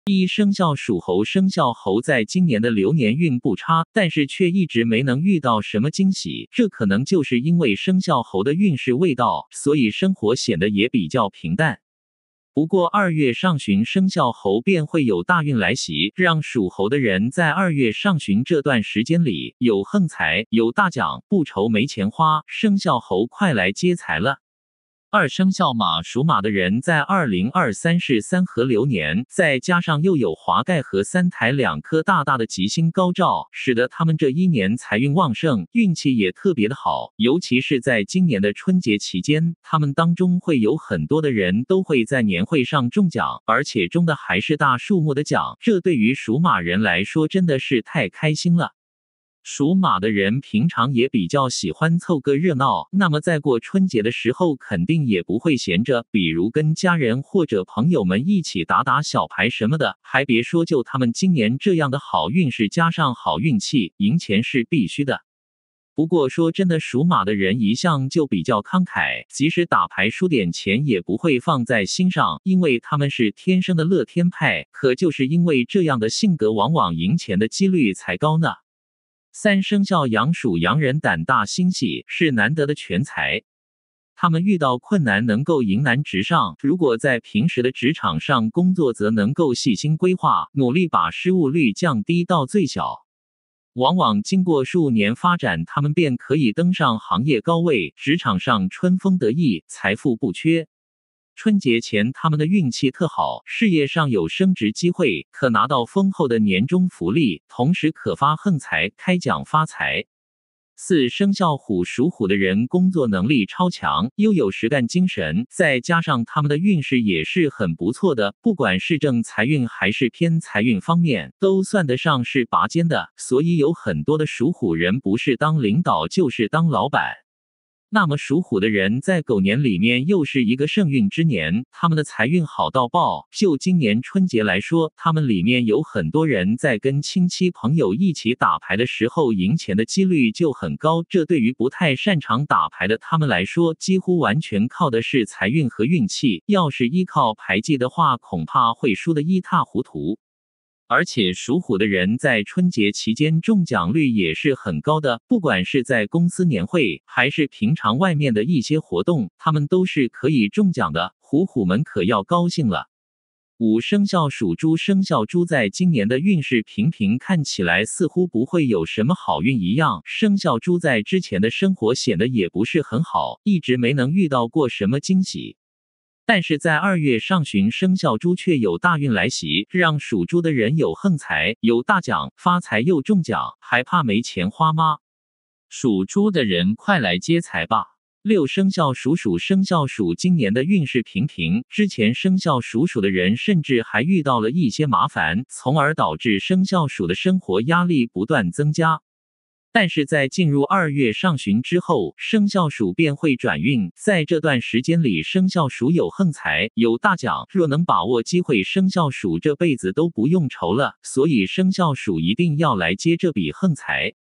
一生肖属猴，生肖猴在今年的流年运不差，但是却一直没能遇到什么惊喜，这可能就是因为生肖猴的运势未到，所以生活显得也比较平淡。不过2月上旬生肖猴便会有大运来袭，让属猴的人在2月上旬这段时间里有横财，有大奖，不愁没钱花，生肖猴快来接财了。2生肖马，属马的人在2023是3合流年，再加上又有华盖和3台2颗大大的吉星高照，使得他们这一年财运旺盛，运气也特别的好。尤其是在今年的春节期间，他们当中会有很多的人都会在年会上中奖，而且中的还是大数目的奖，这对于属马人来说真的是太开心了。属马的人平常也比较喜欢凑个热闹，那么在过春节的时候肯定也不会闲着，比如跟家人或者朋友们一起打打小牌什么的。还别说，就他们今年这样的好运势加上好运气，赢钱是必须的。不过说真的，属马的人一向就比较慷慨，即使打牌输点钱也不会放在心上，因为他们是天生的乐天派，可就是因为这样的性格，往往赢钱的几率才高呢。3生肖羊，属羊人胆大心细，是难得的全才。他们遇到困难能够迎难直上，如果在平时的职场上工作，则能够细心规划，努力把失误率降低到最小。往往经过数年发展，他们便可以登上行业高位，职场上春风得意，财富不缺。春节前他们的运气特好，事业上有升职机会，可拿到丰厚的年终福利，同时可发横财，开奖发财。4生肖虎，属虎的人工作能力超强，又有实干精神，再加上他们的运势也是很不错的，不管是正财运还是偏财运方面，都算得上是拔尖的，所以有很多的属虎人不是当领导就是当老板。那么属虎的人在狗年里面又是一个盛运之年，他们的财运好到爆。就今年春节来说，他们里面有很多人在跟亲戚朋友一起打牌的时候，赢钱的几率就很高，这对于不太擅长打牌的他们来说，几乎完全靠的是财运和运气，要是依靠牌技的话，恐怕会输得一塌糊涂。而且属虎的人在春节期间中奖率也是很高的，不管是在公司年会还是平常外面的一些活动，他们都是可以中奖的，虎虎们可要高兴了。5生肖属猪，生肖猪在今年的运势平平，看起来似乎不会有什么好运一样。生肖猪在之前的生活显得也不是很好，一直没能遇到过什么惊喜。但是在2月上旬，生肖猪却有大运来袭，让属猪的人有横财，有大奖，发财又中奖，还怕没钱花吗？属猪的人快来接财吧！6生肖属鼠，生肖鼠今年的运势平平，之前生肖属鼠的人甚至还遇到了一些麻烦，从而导致生肖鼠的生活压力不断增加。但是在进入2月上旬之后，生肖鼠便会转运，在这段时间里，生肖鼠有横财，有大奖，若能把握机会，生肖鼠这辈子都不用愁了，所以生肖鼠一定要来接这笔横财。